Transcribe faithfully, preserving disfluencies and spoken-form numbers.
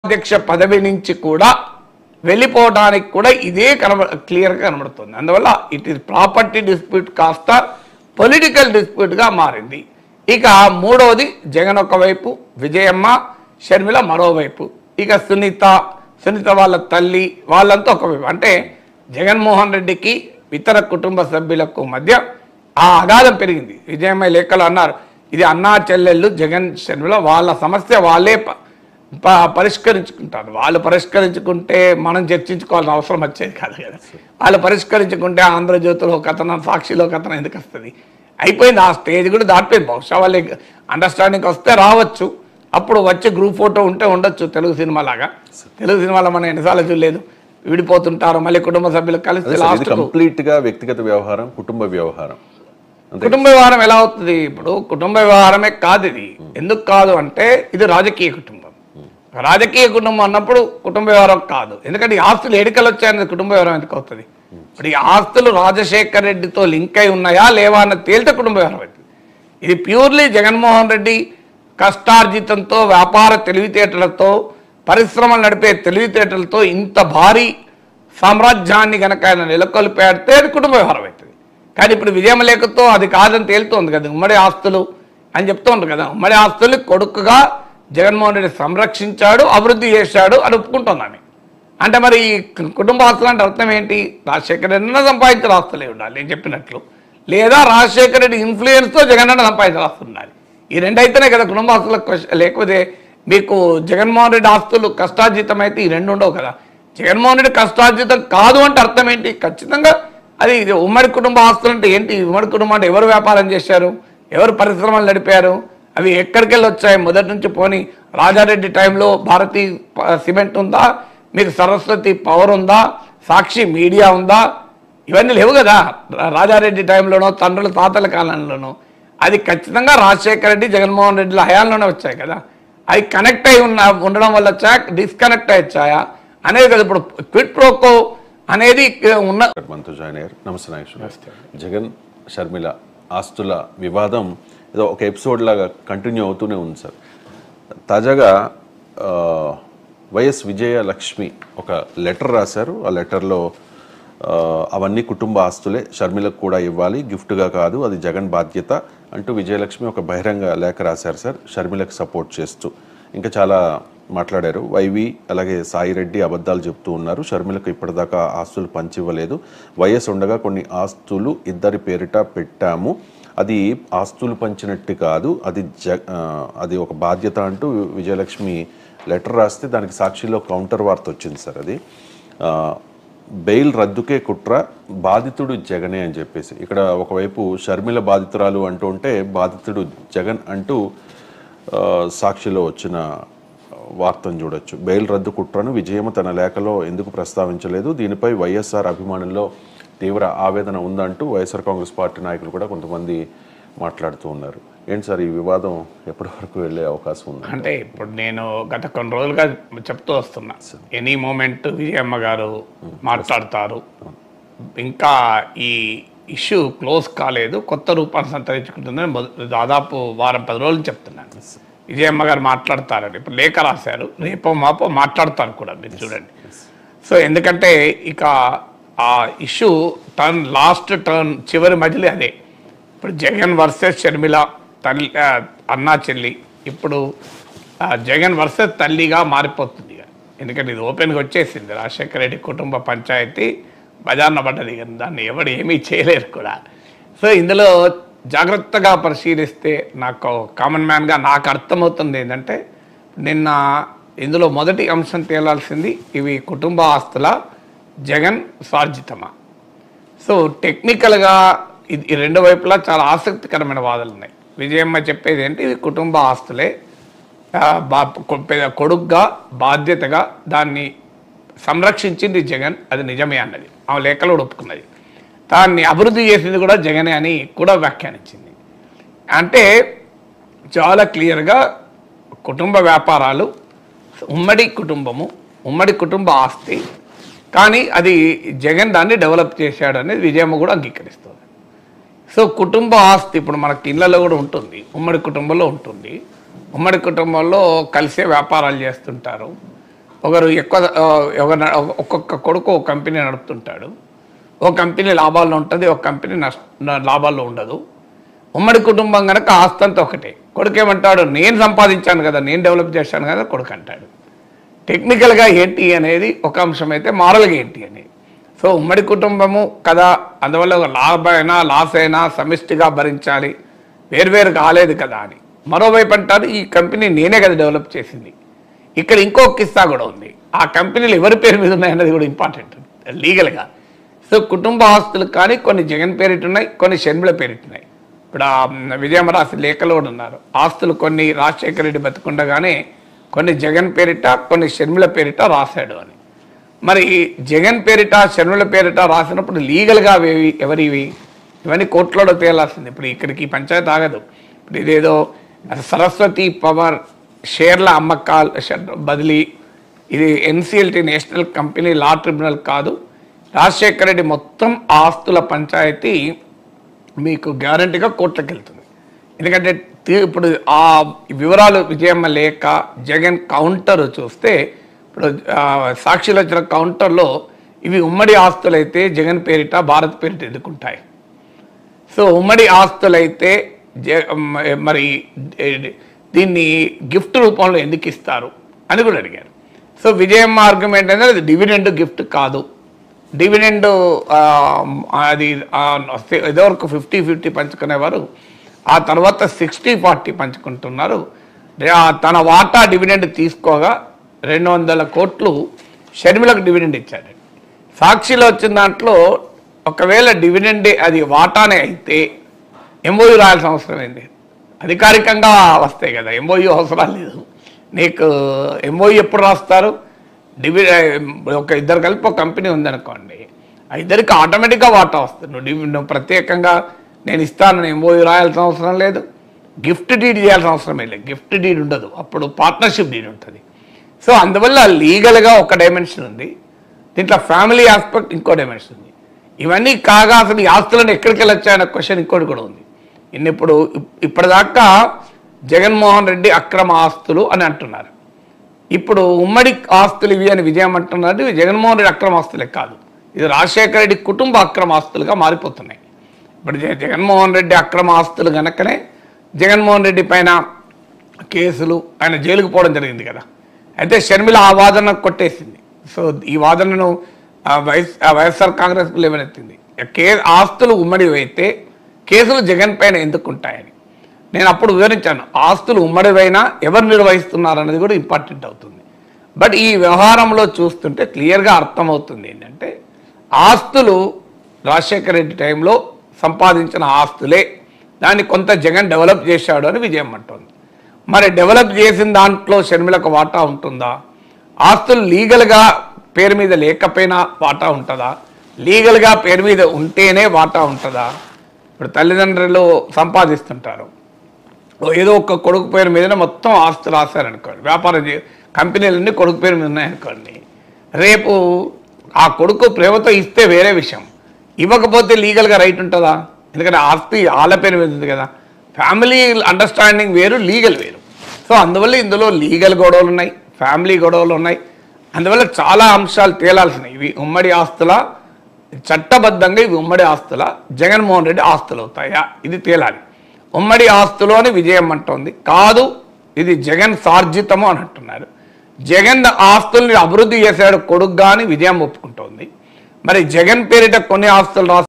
అధ్యక్ష పదవి నుంచి కూడా వెళ్ళిపోవడానికి కూడా ఇదే కనబ క్లియర్గా కనబడుతుంది. అందువల్ల ఇట్ ఈస్ ప్రాపర్టీ డిస్ప్యూట్ కాస్త పొలిటికల్ డిస్ప్యూట్గా మారింది. ఇక మూడవది జగన్ ఒకవైపు, విజయమ్మ షర్మిల మరోవైపు, ఇక సునీత సునీత వాళ్ళ తల్లి వాళ్ళంతా ఒకవైపు. అంటే జగన్మోహన్ రెడ్డికి ఇతర కుటుంబ సభ్యులకు మధ్య ఆ అగాధం పెరిగింది. విజయమ్మ లేఖలు అన్నారు, ఇది అన్నా చెల్లెళ్ళు జగన్ షర్మిల వాళ్ళ సమస్య వాళ్ళే పరిష్కరించుకుంటారు. వాళ్ళు పరిష్కరించుకుంటే మనం చర్చించుకోవాల్సిన అవసరం వచ్చేది కాదు కదా. వాళ్ళు పరిష్కరించుకుంటే ఆంధ్రజ్యోతిలో కథనం, సాక్షిలో కథనం ఎందుకు వస్తుంది? అయిపోయింది. ఆ స్టేజ్ కూడా దాటిపోయింది. బహుశా వాళ్ళు అండర్స్టాండింగ్ వస్తే రావచ్చు, అప్పుడు వచ్చే గ్రూప్ ఫోటో ఉంటే ఉండొచ్చు. తెలుగు సినిమా లాగా, తెలుగు సినిమాలో మనం ఎన్నిసార్లు చూడలేదు, విడిపోతుంటారు మళ్ళీ కుటుంబ సభ్యులు కలిసి లాస్ట్ కంప్లీట్ గా వ్యక్తిగత వ్యవహారం, కుటుంబ వ్యవహారం. కుటుంబ వ్యవహారం ఎలా అవుతుంది? ఇప్పుడు కుటుంబ వ్యవహారమే కాదు ఇది. ఎందుకు కాదు అంటే ఇది రాజకీయ కుటుంబం. రాజకీయ కుటుంబం అన్నప్పుడు కుటుంబ వ్యవహారం కాదు. ఎందుకంటే ఈ ఆస్తులు ఎడికలు వచ్చాయనేది కుటుంబ వ్యవహారం ఎందుకు అవుతుంది? ఇప్పుడు ఈ ఆస్తులు రాజశేఖర్ రెడ్డితో లింక్ అయి ఉన్నాయా లేవా అన్నది తేలితే కుటుంబ వ్యవహారం అవుతుంది. ఇది ప్యూర్లీ జగన్మోహన్ రెడ్డి కష్టార్జితంతో, వ్యాపార తెలివితేటలతో, పరిశ్రమలు నడిపే తెలివితేటలతో ఇంత భారీ సామ్రాజ్యాన్ని కనుక ఆయన నెలకొల్పేడితే అది కుటుంబ వ్యవహారం అవుతుంది. కానీ ఇప్పుడు విజయమ్మ లేఖతో అది కాదని తేలుతోంది కదా. ఉమ్మడి ఆస్తులు అని చెప్తోంది కదా. ఉమ్మడి ఆస్తులు కొడుకుగా జగన్మోహన్ రెడ్డి సంరక్షించాడు, అభివృద్ధి చేశాడు అని ఒప్పుకుంటుంది ఆమె. అంటే మరి ఈ కుటుంబ ఆస్తులు అంటే అర్థం ఏంటి? రాజశేఖర రెడ్డి సంపాదించిన ఆస్తులే ఉండాలి నేను చెప్పినట్లు, లేదా రాజశేఖర రెడ్డి ఇన్ఫ్లుయెన్స్తో జగన్ అన్న సంపాదించిన ఆస్తులు ఉండాలి. ఈ రెండైతేనే కదా కుటుంబ ఆస్తులకు. లేకపోతే మీకు జగన్మోహన్ రెడ్డి ఆస్తులు కష్టార్జితం అయితే ఈ రెండు ఉండవు కదా. జగన్మోహన్ రెడ్డి కష్టార్జితం కాదు అంటే అర్థం ఏంటి? ఖచ్చితంగా అది ఉమ్మడి కుటుంబ ఆస్తులు అంటే ఏంటి? ఉమ్మడి కుటుంబం అంటే ఎవరు వ్యాపారం చేశారు, ఎవరు పరిశ్రమలు నడిపారు, అవి ఎక్కడికి వెళ్ళి వచ్చాయి? మొదటి నుంచి పోనీ రాజారెడ్డి టైంలో భారతీ సిమెంట్ ఉందా, మీకు సరస్వతి పవర్ ఉందా, సాక్షి మీడియా ఉందా? ఇవన్నీ లేవు కదా రాజారెడ్డి టైంలోనో, తండ్రుల తాతల కాలంలోనో. అది ఖచ్చితంగా రాజశేఖర రెడ్డి, జగన్మోహన్ రెడ్డిల హయాంలోనే వచ్చాయి కదా. అవి కనెక్ట్ అయి ఉన్న ఉండడం వల్ల వచ్చాయా, డిస్కనెక్ట్ అయి వచ్చాయా అనేది కదా. ఇప్పుడు క్విట్ ప్రోకో అనేది ఉన్న. మనతో జాయిన్ అయ్యారు. నమస్తే నాగేశ్వర్. జగన్ షర్మిల ఆస్తుల వివాదం ఏదో ఒక ఎపిసోడ్ లాగా కంటిన్యూ అవుతూనే ఉంది సార్. తాజాగా వైఎస్ విజయలక్ష్మి ఒక లెటర్ రాశారు. ఆ లెటర్లో అవన్నీ కుటుంబ ఆస్తులే, షర్మిలకు కూడా ఇవ్వాలి, గిఫ్ట్గా కాదు, అది జగన్ బాధ్యత అంటూ విజయలక్ష్మి ఒక బహిరంగ లేఖ రాశారు సార్, షర్మిలకు సపోర్ట్ చేస్తూ. ఇంకా చాలా మాట్లాడారు. వైవి అలాగే సాయిరెడ్డి అబద్ధాలు చెప్తూ ఉన్నారు, షర్మిలకు ఇప్పటిదాకా ఆస్తులు పంచివ్వలేదు, వైఎస్ ఉండగా కొన్ని ఆస్తులు ఇద్దరి పేరిట పెట్టాము, అది ఆస్తులు పంచినట్టు కాదు, అది జ అది ఒక బాధ్యత అంటూ విజయలక్ష్మి లెటర్ రాస్తే దానికి సాక్షిలో కౌంటర్ వార్త వచ్చింది సార్. అది బెయిల్ రద్దుకే కుట్ర, బాధితుడు జగనే అని చెప్పేసి. ఇక్కడ ఒకవైపు షర్మిల బాధితురాలు అంటూ ఉంటే బాధితుడు జగన్ అంటూ సాక్షిలో వచ్చిన వార్తను చూడొచ్చు. బెయిల్ రద్దు కుట్రను విజయమ్మ తన లేఖలో ఎందుకు ప్రస్తావించలేదు, దీనిపై వైఎస్ఆర్ అభిమానుల్లో తీవ్ర ఆవేదన ఉందంటూ వైఎస్ఆర్ కాంగ్రెస్ పార్టీ నాయకులు కూడా కొంతమంది మాట్లాడుతూ ఉన్నారు. ఏంటి సార్ ఈ వివాదం ఎప్పటి వరకు వెళ్ళే అవకాశం ఉంది? అంటే ఇప్పుడు నేను గత కొన్ని రోజులుగా చెప్తూ వస్తున్నా, ఎనీ మూమెంట్ విజయమ్మ గారు మాట్లాడతారు, ఇంకా ఈ ఇష్యూ క్లోజ్ కాలేదు, కొత్త రూపాన్ని సంతరించుకుంటుందని దాదాపు వారం పది రోజులు చెప్తున్నాను. విజయమ్మ గారు మాట్లాడతారని ఇప్పుడు లేఖ రాశారు, రేపో మాపో మాట్లాడతారు కూడా, మీరు చూడండి. సో ఎందుకంటే ఇక ఆ ఇష్యూ టర్న్ లాస్ట్ టర్న్ చివరి మధ్యలో అదే. ఇప్పుడు జగన్ వర్సెస్ షర్మిల తల్లి అన్నా చెల్లి, ఇప్పుడు జగన్ వర్సెస్ తల్లిగా మారిపోతుంది. ఎందుకంటే ఇది ఓపెన్గా వచ్చేసింది. రాజశేఖర రెడ్డి కుటుంబ పంచాయతీ బజార్న పడ్డది, దాన్ని ఎవరు ఏమీ చేయలేరు కూడా. సో ఇందులో జాగ్రత్తగా పరిశీలిస్తే నాకు కామన్ మ్యాన్గా నాకు అర్థమవుతుంది ఏంటంటే, నిన్న ఇందులో మొదటి అంశం తేలాల్సింది ఇవి కుటుంబ ఆస్తుల జగన్ స్వార్జితమా. సో టెక్నికల్గా ఇది రెండు వైపులా చాలా ఆసక్తికరమైన వాదనలు ఉన్నాయి. విజయమ్మ చెప్పేది ఏంటి, ఇది కుటుంబ ఆస్తులే, కొడుగ్గా బాధ్యతగా దాన్ని సంరక్షించింది జగన్, అది నిజమే అన్నది ఆమె లేఖలో ఒప్పుకున్నది. దాన్ని అభివృద్ధి చేసింది కూడా జగనే అని కూడా వ్యాఖ్యానించింది. అంటే చాలా క్లియర్గా కుటుంబ వ్యాపారాలు, ఉమ్మడి కుటుంబము, ఉమ్మడి కుటుంబ ఆస్తి, కానీ అది జగన్ దాన్ని డెవలప్ చేశాడు అనేది విజయమ్మ కూడా అంగీకరిస్తుంది. సో కుటుంబ ఆస్తి ఇప్పుడు మనకి ఇళ్లలో కూడా ఉంటుంది, ఉమ్మడి కుటుంబంలో ఉంటుంది. ఉమ్మడి కుటుంబంలో కలిసే వ్యాపారాలు చేస్తుంటారు. ఒకరు ఎక్కువ ఒక్కొక్క కొడుకు ఒక కంపెనీ నడుపుతుంటాడు, ఒక కంపెనీ లాభాల్లో ఉంటుంది, ఒక కంపెనీ నష్ట లాభాల్లో ఉండదు. ఉమ్మడి కుటుంబం కనుక ఆస్తంతా ఒకటే. కొడుకు ఏమంటాడు, నేను సంపాదించాను కదా, నేను డెవలప్ చేశాను కదా కొడుకు అంటాడు. టెక్నికల్గా ఏంటి అనేది ఒక అంశం అయితే, మారల్గా ఏంటి అనేది. సో ఉమ్మడి కుటుంబము కదా, అందువల్ల లాభ అయినా లాస్ అయినా సమిష్టిగా భరించాలి, వేరువేరు కాలేదు కదా అని. మరోవైపు అంటారు, ఈ కంపెనీ నేనే కదా డెవలప్ చేసింది. ఇక్కడ ఇంకో కిస్సా కూడా ఉంది, ఆ కంపెనీలు ఎవరి పేరు మీద ఉన్నాయన్నది కూడా ఇంపార్టెంట్ లీగల్గా. సో కుటుంబ ఆస్తులు కానీ కొన్ని జగన్ పేరిట ఉన్నాయి, కొన్ని షర్మిల పేరిట ఉన్నాయి. ఇప్పుడు ఆ విజయమ్మ రాసి లేఖలో కూడా ఉన్నారు, ఆస్తులు కొన్ని రాజశేఖర రెడ్డి బతుకుండగానే కొన్ని జగన్ పేరిట కొన్ని షర్మిల పేరిట రాశాడు అని. మరి జగన్ పేరిట షర్మిల పేరిట రాసినప్పుడు లీగల్గా అవి ఎవరివి, ఇవన్నీ కోర్టులో తేలాల్సింది. ఇప్పుడు ఇక్కడికి పంచాయతీ ఆగదు. ఇప్పుడు ఇదేదో సరస్వతి పవర్ షేర్ల అమ్మకాలు బదిలీ, ఇది NCLT national company law tribunal కాదు. రాజశేఖర రెడ్డి మొత్తం ఆస్తుల పంచాయతీ మీకు గ్యారంటీగా కోర్టులకు వెళ్తుంది. ఎందుకంటే ఇప్పుడు ఆ వివరాలు విజయమ్మ లేక జగన్ కౌంటర్ చూస్తే, ఇప్పుడు సాక్షిలో వచ్చిన కౌంటర్లో ఇవి ఉమ్మడి ఆస్తులైతే జగన్ పేరిట భారత్ పేరిట ఎదుర్కొంటాయి. సో ఉమ్మడి ఆస్తులైతే మరి దీన్ని గిఫ్ట్ రూపంలో ఎందుకు ఇస్తారు అని కూడా అడిగారు. సో విజయమ్మ ఆర్గ్యుమెంట్ అనేది అది డివిడెండ్ గిఫ్ట్ కాదు, డివిడెండ్ అది ఇదివరకు ఫిఫ్టీ ఫిఫ్టీ పంచుకునేవారు, ఆ తర్వాత సిక్స్టీ ఫార్టీ పంచుకుంటున్నారు. తన వాటా డివిడెండ్ తీసుకోగా రెండు వందల కోట్లు షర్మిలకు డివిడెండ్ ఇచ్చాడు. సాక్షిలో వచ్చిన దాంట్లో ఒకవేళ డివిడెండ్ అది వాటానే అయితే ఎంఓయూ రాయాల్సిన అవసరం ఏంది, అధికారికంగా వస్తాయి కదా, ఎంఓయూ అవసరం లేదు. నీకు ఎంఓయూ ఎప్పుడు రాస్తారు, డివి ఒక ఇద్దరు కలిపి ఒక కంపెనీ ఉందనుకోండి, ఆ ఇద్దరికి ఆటోమేటిక్గా వాటా వస్తుంది. నువ్వు డివి నువ్వు ప్రత్యేకంగా నేను ఇస్తానని ఎంఓయూ రాయాల్సిన అవసరం లేదు, గిఫ్ట్ డీడ్ చేయాల్సిన అవసరం లేదు, గిఫ్ట్ డీడ్ ఉండదు, అప్పుడు పార్ట్నర్షిప్ డీడ్ ఉంటుంది. సో అందువల్ల లీగల్గా ఒక డైమెన్షన్ ఉంది, దీంట్లో ఫ్యామిలీ ఆస్పెక్ట్ ఇంకో డైమెన్షన్ ఉంది. ఇవన్నీ కాగా అసలు ఈ ఆస్తులను ఎక్కడికి వెళ్ళొచ్చాయన్న క్వశ్చన్ ఇంకోటి కూడా ఉంది. ఇన్ని ఇప్పుడు ఇప్పటిదాకా జగన్మోహన్ రెడ్డి అక్రమ ఆస్తులు అని అంటున్నారు, ఇప్పుడు ఉమ్మడి ఆస్తులు ఇవి అని విజయం అంటున్నారు. ఇవి జగన్మోహన్ రెడ్డి అక్రమ ఆస్తులే కాదు, ఇది రాజశేఖర రెడ్డి కుటుంబ అక్రమ ఆస్తులుగా మారిపోతున్నాయి. ఇప్పుడు జగన్మోహన్ రెడ్డి అక్రమ ఆస్తులు కనుకనే జగన్మోహన్ రెడ్డి పైన కేసులు, ఆయన జైలుకు పోవడం జరిగింది కదా. అయితే షర్మిల ఆ వాదన కొట్టేసింది. సో ఈ వాదనను వైఎస్ వైఎస్ఆర్ కాంగ్రెస్ లేవనెత్తింది. కే ఆస్తులు ఉమ్మడివి అయితే కేసులు జగన్ పైన ఎందుకు ఉంటాయని నేను అప్పుడు వివరించాను. ఆస్తులు ఉమ్మడివైనా ఎవరు నిర్వహిస్తున్నారు అన్నది కూడా ఇంపార్టెంట్ అవుతుంది. బట్ ఈ వ్యవహారంలో చూస్తుంటే క్లియర్గా అర్థమవుతుంది ఏంటంటే, ఆస్తులు రాజశేఖర రెడ్డి టైంలో సంపాదించిన ఆస్తులే, దాన్ని కొంత జగన్ డెవలప్ చేశాడు అని విజయం అంటుంది. మరి డెవలప్ చేసిన దాంట్లో షర్మిలకు వాటా ఉంటుందా, ఆస్తులు లీగల్గా పేరు మీద లేకపోయినా వాటా ఉంటుందా, లీగల్గా పేరు మీద ఉంటేనే వాటా ఉంటుందా? ఇప్పుడు తల్లిదండ్రులు సంపాదిస్తుంటారు, ఏదో ఒక కొడుకు పేరు మీదనే మొత్తం ఆస్తి రాశారనుకోండి, వ్యాపారం చే కంపెనీలన్నీ కొడుకు పేరు మీద ఉన్నాయనుకోండి, రేపు ఆ కొడుకు ప్రేమతో ఇస్తే వేరే విషయం, ఇవ్వకపోతే లీగల్గా రైట్ ఉంటుందా? ఎందుకంటే ఆస్తి వాళ్ళ పేరు మీద ఉంది కదా. ఫ్యామిలీ అండర్స్టాండింగ్ వేరు, లీగల్ వేరు. సో అందువల్ల ఇందులో లీగల్ గొడవలు ఉన్నాయి, ఫ్యామిలీ గొడవలు ఉన్నాయి. అందువల్ల చాలా అంశాలు తేలాల్సినవి. ఇవి ఉమ్మడి ఆస్తుల, చట్టబద్ధంగా ఇవి ఉమ్మడి ఆస్తుల, జగన్మోహన్ రెడ్డి ఆస్తులు అవుతాయా, ఇది తేలాలి. ఉమ్మడి ఆస్తులు అని విజయం అంటోంది, కాదు ఇది జగన్ సార్జితము అని అంటున్నారు. జగన్ ఆస్తుల్ని అభివృద్ధి చేశాడు కొడుకు కానీ విజయం ఒప్పుకుంటోంది. మరి జగన్ పేరిట కొన్ని ఆస్తులు రాసి